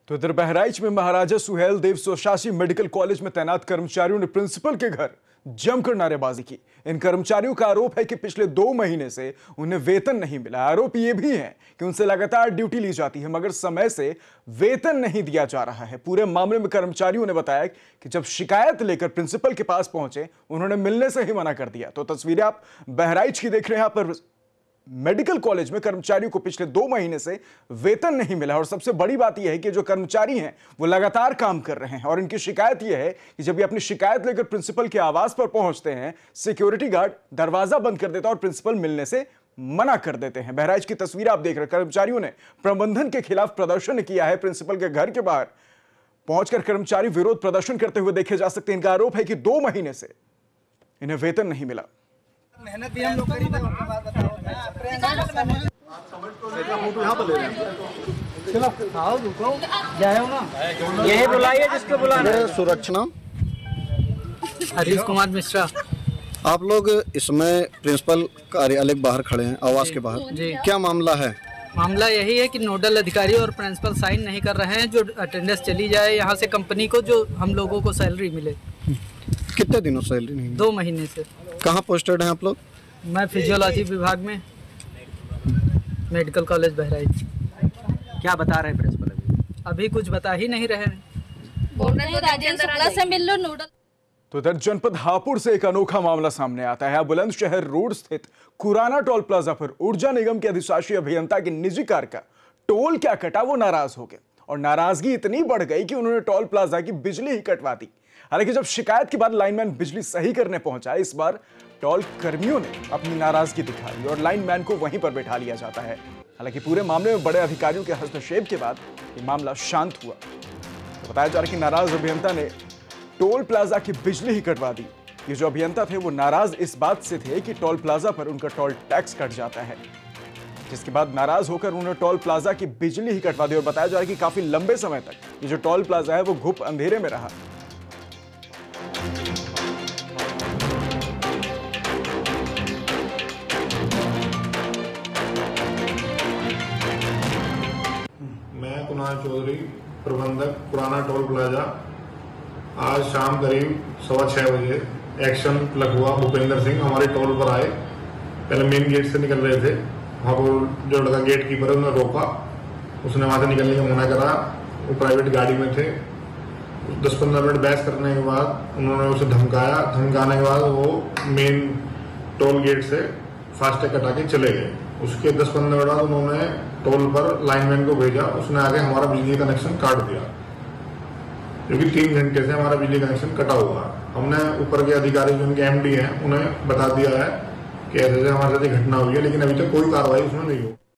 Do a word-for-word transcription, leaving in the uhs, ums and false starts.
तो इधर बहराइच में महाराजा सुहेल देव स्वशासी मेडिकल कॉलेज में तैनात कर्मचारियों ने प्रिंसिपल के घर जमकर नारेबाजी की। इन कर्मचारियों का आरोप है कि पिछले दो महीने से उन्हें वेतन नहीं मिला। आरोप यह भी है कि उनसे लगातार ड्यूटी ली जाती है मगर समय से वेतन नहीं दिया जा रहा है। पूरे मामले में कर्मचारियों ने बताया कि जब शिकायत लेकर प्रिंसिपल के पास पहुंचे उन्होंने मिलने से ही मना कर दिया। तो तस्वीरें आप बहराइच की देख रहे हैं। यहाँ पर मेडिकल कॉलेज में कर्मचारियों को पिछले दो महीने से वेतन नहीं मिला और सबसे बड़ी बात यह है कि जो कर्मचारी हैं वो लगातार काम कर रहे हैं और इनकी शिकायत यह है कि जब ये अपनी शिकायत लेकर प्रिंसिपल के आवास पर पहुंचते हैं सिक्योरिटी गार्ड दरवाजा बंद कर देता है और प्रिंसिपल मिलने से मना कर देते हैं। बहराइच की तस्वीर आप देख रहे हैं। कर्मचारियों ने प्रबंधन के खिलाफ प्रदर्शन किया है। प्रिंसिपल के घर के बाहर पहुंचकर कर्मचारी विरोध प्रदर्शन करते हुए देखे जा सकते हैं। इनका आरोप है कि दो महीने से इन्हें वेतन नहीं मिला। मेहनत भी हम लोग करी थे, उसके बाद बताओ यहाँ पर ले रहे हैं। चलो आओ रुको जाओ ना, यही बुलाइए जिसको बुलाना है। सुरक्षा हरीश कुमार मिश्रा। आप लोग इसमें प्रिंसिपल कार्यालय के बाहर खड़े हैं, आवास के बाहर जी, क्या मामला है? मामला यही है कि नोडल अधिकारी और प्रिंसिपल साइन नहीं कर रहे हैं जो अटेंडेंस चली जाए यहाँ से कंपनी को, जो हम लोगों को सैलरी मिले। कितने दिनों सैलरी नहीं? दो महीने से। कहाँ पोस्टेड हैं आप लोग? मैं फिजियोलॉजी विभाग में मेडिकल कॉलेज बहराइच। क्या बता रहे हैं प्रिंसिपल? अभी अभी कुछ बता ही नहीं रहे हैं। बोल रहे हैं राजेंद्र शुक्ला से मिल लो नोडल। तो इधर जनपद हापुड़ से एक अनोखा मामला सामने आता है। बुलंदशहर रोड स्थित खुराना टोल प्लाजा पर ऊर्जा निगम के अधिशासी अभियंता की निजी कार का टोल क्या कटा वो नाराज हो गए और नाराजगी इतनी बढ़ गई कि उन्होंने टोल प्लाजा की बिजली ही कटवा दी। हालांकि जब शिकायत के बाद लाइनमैन बिजली सही करने पहुंचा, इस बार टोल कर्मियों ने अपनी नाराजगी दिखा दी और लाइनमैन को वहीं पर बैठा लिया जाता है। हालांकि पूरे मामले में बड़े अधिकारियों के हस्तक्षेप के बाद ये मामला शांत हुआ। तो बताया जा रहा है कि नाराज अभियंता ने टोल प्लाजा की बिजली ही कटवा दी। ये जो अभियंता थे वो नाराज इस बात से थे कि टोल प्लाजा पर उनका टोल टैक्स कट जाता है, जिसके बाद नाराज होकर उन्होंने टोल प्लाजा की बिजली ही कटवा दी। और बताया जा रहा है कि काफी लंबे समय तक ये जो टोल प्लाजा है वो घुप अंधेरे में रहा। मैं कुणाल चौधरी, प्रबंधक पुराना टोल प्लाजा। आज शाम करीब सवा छह बजे एक्शन लखुआ भूपेंद्र सिंह हमारे टोल पर आए। पहले मेन गेट से निकल रहे थे, वहाँ पर जो लड़का गेट कीपर है उन्होंने रोका, उसने वहाँ से निकलने का मना करा। वो प्राइवेट गाड़ी में थे। दस पंद्रह मिनट बहस करने के बाद उन्होंने उसे धमकाया। धमकाने के बाद वो मेन टोल गेट से फास्टैग कटा के चले गए। उसके दस पंद्रह मिनट बाद उन्होंने टोल पर लाइनमैन को भेजा, उसने आके हमारा बिजली कनेक्शन काट दिया, क्योंकि तीन घंटे से हमारा बिजली कनेक्शन कटा हुआ। हमने ऊपर के अधिकारी जो उनके एमडी हैं उन्हें बता दिया है कि ऐसे ऐसे हमारे साथ घटना हुई है, लेकिन अभी तक कोई कार्रवाई उसमें नहीं हुई।